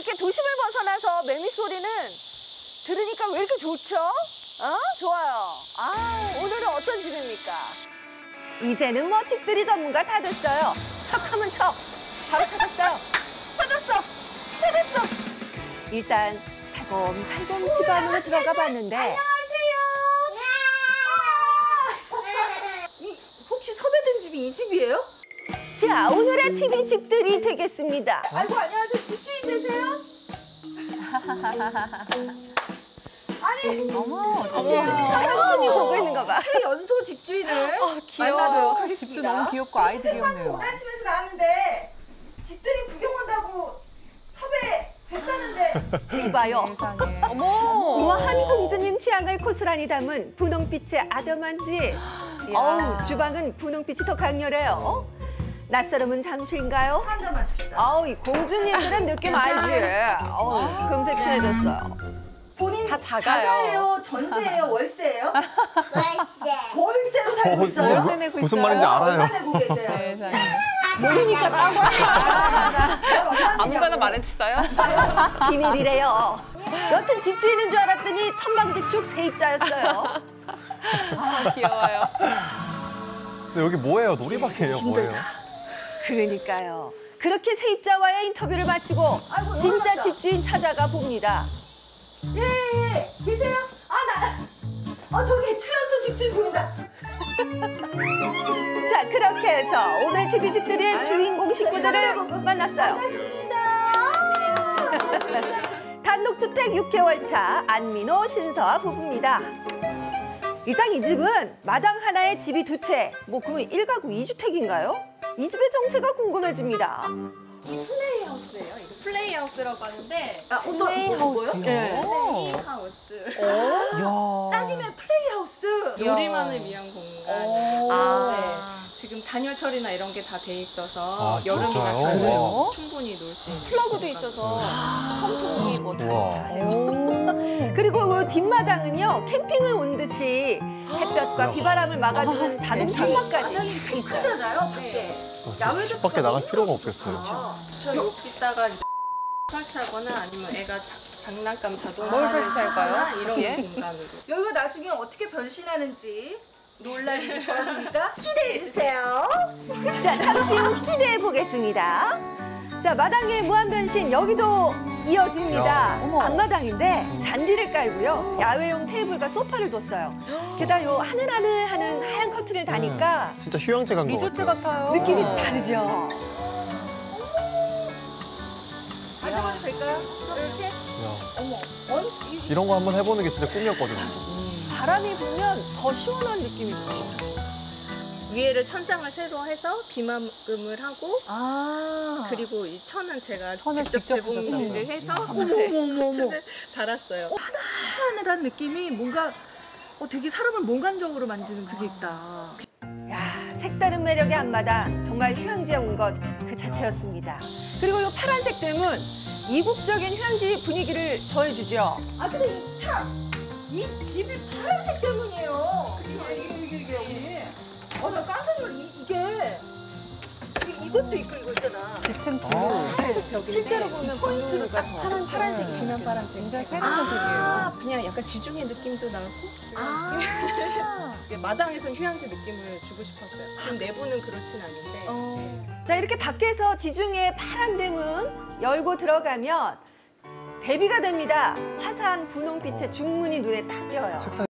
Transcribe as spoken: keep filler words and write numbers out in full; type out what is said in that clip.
이렇게 도심을 벗어나서 매미 소리는 들으니까 왜 이렇게 좋죠? 어? 좋아요. 아, 오늘은 어떤 집입니까? 이제는 뭐 집들이 전문가 다 됐어요. 척하면 척. 바로 찾았어요. 찾았어. 찾았어. 일단 살금살금 집 안으로 들어가 봤는데. 안녕하세요. 이, 혹시 섭외된 집이 이 집이에요? 자, 오늘의 티비 집들이 되겠습니다. 아이고, 안녕하세요. 집주인 되세요? 아니, 어머, 어머, 사장님이 보고 있는 거 봐. 최연소 집주인을 어, 만나도록 하겠습니다. 집도 너무 귀엽고 아이도 귀엽네요. 아침에서 나왔는데 집들이 구경 온다고 섭외했다는데 이봐요. 세상에. 어머, 우아한 공주님 취향을 고스란히 담은 분홍빛의 아담한지. 어우, 주방은 분홍빛이 더 강렬해요. 낯설음은 잠시인가요? 한잔 마십시다. 아우, 이 공주님들은 느낌 알지? 어우, 금색 친해졌어요. 본인 다 작아요. 자가예요? 전세예요? 월세예요? 월세. 월세로 살고 있어요? 월세 내고 무슨 있어요? 말인지 알아요. 얼마 내고 계세요? 세상에. 모르니까 따고 아무거나 말해줬어요? 비밀이래요. 여튼 집주인인 줄 알았더니 천방지축 세입자였어요. 아, 귀여워요. 근데 여기 뭐예요? 놀이방이에요, 뭐예요? 그러니까요. 그렇게 세입자와의 인터뷰를 마치고 아이고, 진짜 놀랐다. 집주인 찾아가 봅니다. 예, 예, 예. 계세요? 아, 나, 어, 저기 최연소 집주인 보인다. 자, 그렇게 해서 오늘 티비 집들이의 아유, 주인공 식구들을 만났어요. 반갑습니다. 단독주택 육 개월 차 안민호, 신서아 부부입니다. 일단 이 집은 마당 하나에 집이 두 채, 뭐 그러면 일 가구 이 주택인가요? 이 집의 정체가 궁금해집니다. 플레이하우스예요. 이거 플레이하우스라고 하는데. 아, 어떤 플레이하우스요? 네. 플레이하우스. 이야. 따님의 플레이하우스. 요리만을 위한 공간. 아. 네. 지금 단열 처리나 이런 게 다 돼 있어서 아, 여름이나 진짜요? 가을에 와. 충분히 놀 수 있는. 플러그도 있어서 선풍기 뭐 다 우와. 해요. 그리고 이 뒷마당은요, 캠핑을 온 듯이 햇볕과 비바람을 막아주는 자동 천막까지 다 있어요. 크잖아요, 밖에. 야외도 밖에 나갈 필요가 없겠어요. 저 여기다가 이제 설치하거나 아니면 애가 자, 장난감 자동 뭘 설치할까요? 이런 예? 공간으로. 여기가 나중에 어떻게 변신하는지 놀랄 일이 벌어지니까 기대해주세요. 자, 잠시 후 기대해 보겠습니다. 자, 마당의 무한변신 여기도 이어집니다. 앞마당인데 잔디를 깔고요. 야외용 테이블과 소파를 뒀어요. 게다가 요 하늘하늘하는 하얀 커튼을 다니까 네, 진짜 휴양지 간 거 같아요. 리조트 같아요. 느낌이 다르죠. 앉아봐도 될까요? 이렇게? 야, 어머, 어? 이 이런 거 한번 해보는 게 진짜 꿈이었거든요. 바람이 불면 더 시원한 느낌이 들어요. 위에를 천장을 새로 해서 비마금을 하고 아, 그리고 이 천은 제가 천을 직접 직접 재봉질을 해서 어머머머머. 달았어요. 하늘하늘한 느낌이 뭔가 어, 되게 사람을 몽환적으로 만드는 그게 있다. 야, 색다른 매력의 앞마당 정말 휴양지에 온 것 그 자체였습니다. 그리고 이 파란색 댐은 이국적인 휴양지 분위기를 더해주죠. 아, 근데 이 차, 이 집이 파란색 때문이에요. 그쵸? 이게 이게 이게 여기. 어, 나 깜짝 놀라. 이- 이게 이- 이것도 있고 이거 있잖아. 짙은 블루. 아. 벽인데 실제로 보면 포인트가 딱 파란색. 파란색, 진한 파란색. 굉장히 세련적이에요. 그냥 약간 지중해 느낌도 나고 아. 이게 마당에선 휴양지 느낌을 주고 싶었어요. 지금 내부는 그렇진 않은데. 어. 자, 이렇게 밖에서 지중해 파란 댐은 열고 들어가면 대비가 됩니다. 화사한 분홍빛의 중문이 눈에 딱 띄어요. 책상